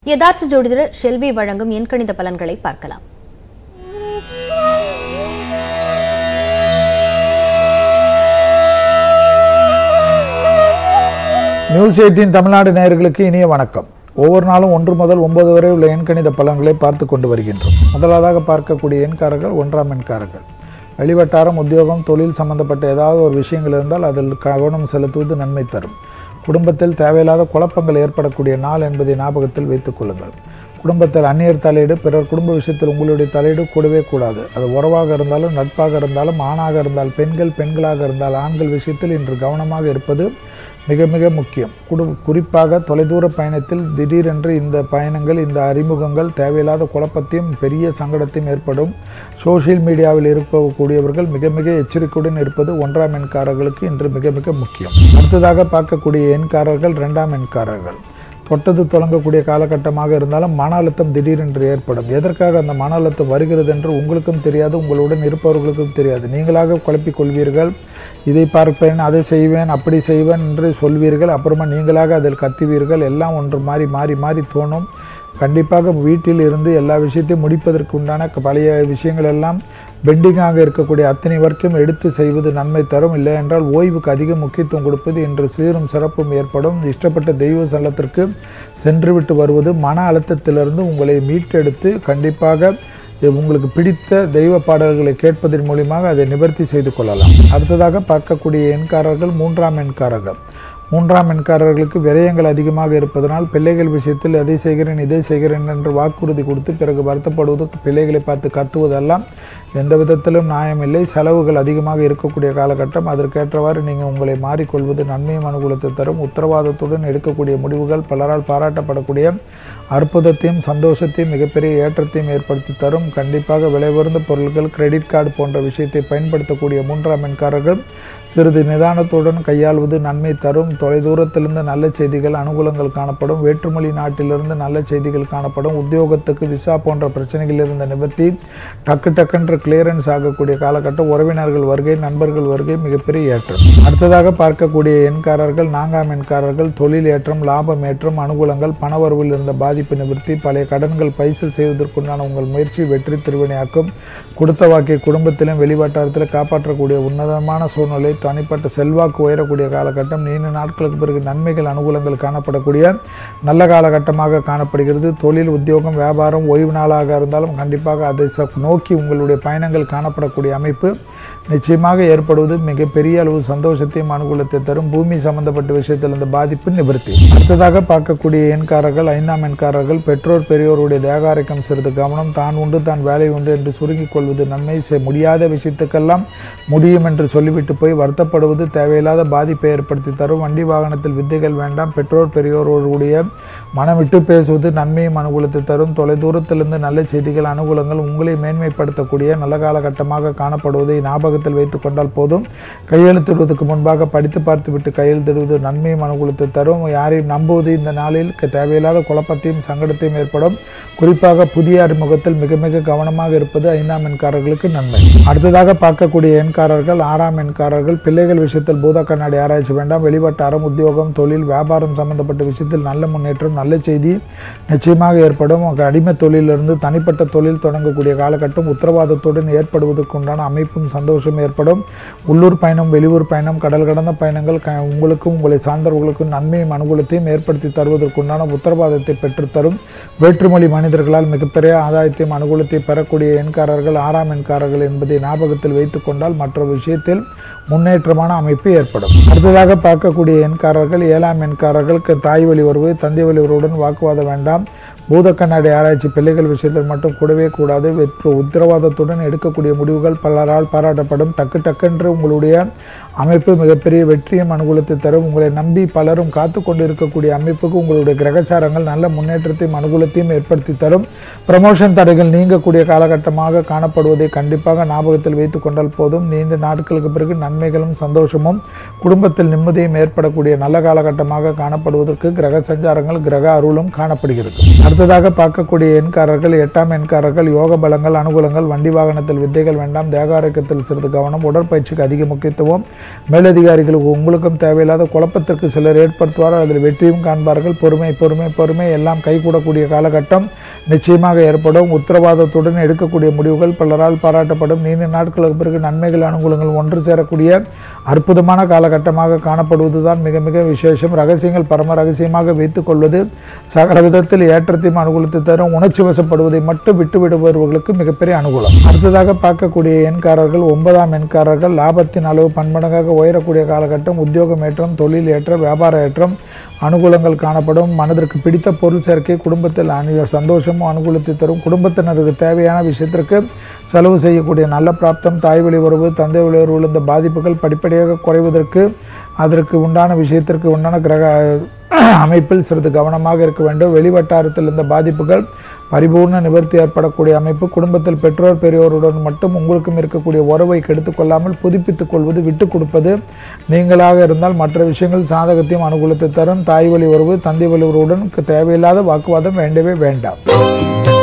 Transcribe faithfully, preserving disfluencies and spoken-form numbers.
யதார்த்த ஜோதிடர் ஷெல்வி வழங்கும் எண்கணித பலன்களை பார்க்கலாம். நியூஸ் எயிட்டீன் தமிழ்நாடு நேயர்களுக்கு இனிய வணக்கம். ஒவ்வொரு நாளும் ஒன்று முதல் ஒன்பது வரை உள்ள எண்கணித பலன்களை பார்த்து கொண்டு வருகின்றோம். முதலாவதாக பார்க்கக்கூடிய எண்காரர்கள் ஒன்றாம் எண்காரர்கள். வெளிவட்டாரம், உத்தியோகம், தொழில் சம்பந்தப்பட்ட ஏதாவது ஒரு விஷயங்கள் இருந்தால் அதில் கவனம் செலுத்துவது நன்மை தரும். குடும்பத்தில் தேவையில்லாத குழப்பங்கள் ஏற்படக்கூடிய நாள் என்பதை ஞாபகத்தில் வைத்துக் கொள்ளுங்கள். குடும்பத்தில் அந்நியர் தலையீடு, பிறர் குடும்ப விஷயத்தில் உங்களுடைய தலையீடு கூடவே கூடாது. அது உறவாக இருந்தாலும் நட்பாக இருந்தாலும், ஆணாக இருந்தால் பெண்கள், பெண்களாக இருந்தால் ஆண்கள் விஷயத்தில் இன்று கவனமாக இருப்பது மிக மிக முக்கியம். குடு குறிப்பாக தொலைதூர பயணத்தில் திடீரென்று இந்த பயணங்கள், இந்த அறிமுகங்கள் தேவையில்லாத குழப்பத்தையும் பெரிய சங்கடத்தையும் ஏற்படும். சோசியல் மீடியாவில் இருக்கக்கூடியவர்கள் மிக மிக எச்சரிக்கையுடன் இருப்பது ஒன்றாம் எண்காரர்களுக்கு இன்று மிக மிக முக்கியம். அடுத்ததாக பார்க்கக்கூடிய எண்காரர்கள் இரண்டாம் எண்காரர்கள். தொட்டது தொடங்கக்கூடிய காலகட்டமாக இருந்தாலும் மன அழுத்தம் திடீரென்று ஏற்படும். எதற்காக அந்த மன அழுத்தம் வருகிறது என்று உங்களுக்கும் தெரியாது, உங்களுடன் இருப்பவர்களுக்கும் தெரியாது. நீங்களாக குழப்பிக் கொள்வீர்கள். இதை பார்ப்பேன், அதை செய்வேன், அப்படி செய்வேன் என்று சொல்வீர்கள். அப்புறமா நீங்களாக அதில் கத்துவீர்கள். எல்லாம் ஒன்று மாறி மாறி மாறி தோணும். கண்டிப்பாக வீட்டில் இருந்து எல்லா விஷயத்தையும் முடிப்பதற்கு உண்டான பழைய விஷயங்கள் எல்லாம் பெண்டிங்காக இருக்கக்கூடிய அத்தனை வரைக்கும் எடுத்து செய்வது நன்மை தரும். இல்லை என்றால் ஓய்வுக்கு அதிக முக்கியத்துவம் கொடுப்பது என்று சீரும் சிறப்பும் ஏற்படும். இஷ்டப்பட்ட தெய்வ ஸ்தலத்திற்கு சென்று விட்டு வருவது மன அழுத்தத்திலிருந்து உங்களை மீட்டெடுத்து கண்டிப்பாக உங்களுக்கு பிடித்த தெய்வ பாடல்களை கேட்பதன் மூலியமாக அதை நிவர்த்தி செய்து கொள்ளலாம். அடுத்ததாக பார்க்கக்கூடிய எண்காரர்கள் மூன்றாம் எண்காரர்கள். மூன்றாம் எண்காரர்களுக்கு விரயங்கள் அதிகமாக இருப்பதனால் பிள்ளைகள் விஷயத்தில் எதை செய்கிறேன் இதை செய்கிறேன் என்று வாக்குறுதி கொடுத்து பிறகு வருத்தப்படுவது, பிள்ளைகளை பார்த்து கத்துவதெல்லாம் எந்த விதத்திலும் நியாயமில்லை. செலவுகள் அதிகமாக இருக்கக்கூடிய காலகட்டம். அதற்கேற்றவாறு நீங்கள் உங்களை மாறிக்கொள்வது நன்மையும் அனுகூலத்தை தரும். உத்தரவாதத்துடன் எடுக்கக்கூடிய முடிவுகள் பலரால் பாராட்டப்படக்கூடிய அற்புதத்தையும் சந்தோஷத்தையும் மிகப்பெரிய ஏற்றத்தையும் ஏற்படுத்தி தரும். கண்டிப்பாக விலை உயர்ந்த பொருட்கள், கிரெடிட் கார்டு போன்ற விஷயத்தை பயன்படுத்தக்கூடிய மூன்றாம் எண்காரர்கள் சிறிது நிதானத்துடன் கையாள்வது நன்மை தரும். தொலைதூரத்திலிருந்து நல்ல செய்திகள், அனுகூலங்கள் காணப்படும். வேற்றுமொழி நாட்டிலிருந்து நல்ல செய்திகள் காணப்படும். உத்தியோகத்துக்கு விசா போன்ற பிரச்சனைகள் இருந்த நிவர்த்தி, டக்கு டக்குன்று கிளியரன்ஸ் ஆகக்கூடிய காலகட்டம். உறவினர்கள் வருகை, நண்பர்கள் வருகை மிகப்பெரிய ஏற்றம். அடுத்ததாக பார்க்கக்கூடிய எண்காரர்கள் நான்காம் எண்காரர்கள். தொழில் ஏற்றம், லாபம் ஏற்றம், அனுகூலங்கள், பணவரவில் இருந்த பாதிப்பு நிவர்த்தி, பழைய கடன்கள் பைசல் செய்வதற்குண்டான உங்கள் முயற்சி வெற்றி திருவினையாக்கும். கொடுத்த வாக்கிய குடும்பத்திலும் வெளிவட்டாரத்தில் காப்பாற்றக்கூடிய உன்னதமான சூழ்நிலை, தனிப்பட்ட செல்வாக்கு உயரக்கூடிய காலகட்டம். நீண்ட நாட்களுக்கு பிறகு நன்மைகள், அனுகூலங்கள் காணப்படக்கூடிய நல்ல காலகட்டமாக காணப்படுகிறது. தொழில், உத்தியோகம், வியாபாரம், ஓய்வு நாளாக இருந்தாலும் கண்டிப்பாக அதை நோக்கி உங்களுடைய பயணங்கள் காணப்படக்கூடிய அமைப்பு நிச்சயமாக ஏற்படுவது மிகப்பெரிய அளவு சந்தோஷத்தையும் அனுகூலத்தை தரும். பூமி சம்பந்தப்பட்ட விஷயத்தில் இந்த பாதிப்பு நிவர்த்தி. அடுத்ததாக பார்க்கக்கூடிய எண்காரர்கள் ஐந்தாம் எண்காரர்கள். பெற்றோர் பெரியோருடைய தேகாரிக்கம் சிறிது கவனம். தான் உண்டு தான் வேலை உண்டு என்று சுருங்கிக் கொள்வது நன்மை. முடியாத விஷயத்துக்கெல்லாம் முடியும் என்று சொல்லிவிட்டு போய் வருத்தப்படுவது தேவையில்லாத பாதிப்பை ஏற்படுத்தி தரும். வண்டி வாகனத்தில் வித்தைகள் வேண்டாம். பெற்றோர் பெரியோருடைய மனம் விட்டு பேசுவது நன்மையும் அனுகூலத்தை தரும். தொலைதூரத்திலிருந்து நல்ல செய்திகள், அனுகூலங்கள் உங்களை மேன்மைப்படுத்தக்கூடிய நல்ல காலகட்டமாக காணப்படுவதை ஞாபகத்தில் வைத்துக் கொண்டால் போதும். கையெழுத்திடுவதற்கு முன்பாக படித்து பார்த்து விட்டு கையெழுத்திடுவது நன்மையும் அனுகூலத்தை தரும். யாரையும் நம்புவது இந்த நாளில் தேவையில்லாத குழப்பத்தையும் சங்கடத்தையும் ஏற்படும். குறிப்பாக புதிய அறிமுகத்தில் மிக மிக கவனமாக இருப்பது ஐந்தாம் எண்காரர்களுக்கு நன்மை. அடுத்ததாக பார்க்கக்கூடிய எண்காரர்கள் ஆறாம் எண்காரர்கள். பிள்ளைகள் விஷயத்தில் பூத கண்ணாடி ஆராய்ச்சி வேண்டாம். வெளிவட்டாரம், உத்தியோகம், தொழில், வியாபாரம் சம்பந்தப்பட்ட விஷயத்தில் நல்ல முன்னேற்றம், நல்ல செய்தி நிச்சயமாக ஏற்படும். அடிமை தொழிலிருந்து தனிப்பட்ட தொழில் தொடங்கக்கூடிய காலகட்டம். உத்தரவாதத்துடன் ஏற்படுவதற்கு உண்டான அமைப்பும் சந்தோஷம் ஏற்படும். உள்ளூர் பயணம், வெளியூர் பயணம், கடல் கடந்த பயணங்கள் உங்களுக்கும் உங்களை சார்ந்தவர்களுக்கும் நன்மையும் அனுகூலத்தையும் ஏற்படுத்தி தருவதற்குண்டான உத்தரவாதத்தை பெற்றுத்தரும். வேற்றுமொழி மனிதர்களால் மிகப்பெரிய ஆதாயத்தையும் அனுகூலத்தை பெறக்கூடிய எண்காரர்கள் ஆறாம் எண்காரர்கள் என்பதை ஞாபகத்தில் வைத்துக் கொண்டால் மற்ற விஷயத்தில் முன்னேற்றமான அமைப்பு ஏற்படும். அடுத்ததாக பார்க்கக்கூடிய எண்காரர்கள் ஏழாம் எண்காரர்கள். தாய் வழி உறவு, தந்தை வழி உறவுடன் வாக்குவாதம் வேண்டாம். பூத கண்ணாடி ஆராய்ச்சி பிள்ளைகள் விஷயத்தில் மட்டும் கூடவே கூடாது. வெற்று உத்தரவாதத்துடன் எடுக்கக்கூடிய முடிவுகள் பலரால் பாராட்டப்படும். டக்கு டக்கென்று உங்களுடைய அமைப்பு மிகப்பெரிய வெற்றியும் அனுகூலத்தை தரும். உங்களை நம்பி பலரும் காத்து கொண்டு இருக்கக்கூடிய அமைப்புக்கு உங்களுடைய கிரகச்சாரங்கள் நல்ல முன்னேற்றத்தையும் அனுகூலத்தையும் ஏற்படுத்தி தரும். ப்ரமோஷன் தடைகள் நீங்கக்கூடிய காலகட்டமாக காணப்படுவதை கண்டிப்பாக ஞாபகத்தில் வைத்துக் கொண்டால் போதும். நீண்ட நாட்களுக்கு பிறகு நன்மைகளும் சந்தோஷமும் குடும்பத்தில் நிம்மதியும் ஏற்படக்கூடிய நல்ல காலகட்டமாக காணப்படுவதற்கு கிரக சஞ்சாரங்கள், கிரக அருளும் காணப்படுகிறது. அடுத்ததாக பார்க்கக்கூடிய எண்காரர்கள் எட்டாம் எண்காரர்கள் யோக பலங்கள் அனுகூலங்கள் வண்டி வாகனத்தில் வித்தைகள் வேண்டாம் தேக ஆரோக்கியத்தில் சிறிது கவனம் உடற்பயிற்சிக்கு அதிக முக்கியத்துவம் மேலதிகாரிகளுக்கு உங்களுக்கும் தேவையில்லாத குழப்பத்திற்கு சிலர் ஏற்படுத்துவார்கள் அதில் வெற்றியும் காண்பார்கள் பொறுமை பொறுமை பொறுமை எல்லாம் கைகூடக்கூடிய காலகட்டம் நிச்சயமாக ஏற்படும் உத்தரவாதத்துடன் எடுக்கக்கூடிய முடிவுகள் பலரால் பாராட்டப்படும் நீண்ட நாட்களுக்கு பிறகு நன்மைகள் அனுகூலங்கள் ஒன்று சேரக்கூடிய அற்புதமான காலகட்டமாக காணப்படுவதுதான் மிக மிக விசேஷம் ரகசியங்கள் பரம ரகசியமாக வைத்துக் கொள்வது சகல விதத்தில் ஏற்றத்தையும் அனுகூலத்தை தரும் உணர்ச்சி வசப்படுவதை மட்டும் விட்டுவிடுபவர்களுக்கு மிகப்பெரிய அனுகூலம் அடுத்ததாக பார்க்கக்கூடிய எண்காரர்கள் ஒன்பதாம் எண்காரர்கள் லாபத்தின் அளவு பன்மடங்காக உயரக்கூடிய காலகட்டம் உத்தியோகம் ஏற்றம் தொழில் ஏற்றம் வியாபார ஏற்றம் அனுகூலங்கள் காணப்படும் மனதிற்கு பிடித்த பொருள் சேர்க்கை குடும்பத்தில் அணு சந்தோஷமும் அனுகூலத்தை தரும் குடும்பத்தினருக்கு தேவையான விஷயத்திற்கு செலவு செய்யக்கூடிய நல்ல பிராப்தம் தாய் வழி உறவு தந்தை வழி உறவு இந்த பாதிப்புகள் படிப்படியாக குறைவதற்கு அதற்கு உண்டான விஷயத்திற்கு உண்டான கிரக அமைப்பில் சிறிது கவனமாக இருக்க வேண்டும் வெளிவட்டாரத்தில் இந்த பாதிப்புகள் பரிபூர்ண நிவர்த்தி ஏற்படக்கூடிய அமைப்பு குடும்பத்தில் பெற்றோர் பெரியோருடன் மட்டும் உங்களுக்கும் இருக்கக்கூடிய உறவை கெடுத்துக் கொள்ளாமல் புதுப்பித்துக் கொள்வது விட்டுக் கொடுப்பது நீங்களாக இருந்தால் மற்ற விஷயங்கள் சாதகத்தையும் அனுகூலத்தை தரும் தாய் வழி உறவு தந்தை வழி உறவுடன் தேவையில்லாத வாக்குவாதம் வேண்டவே வேண்டாம்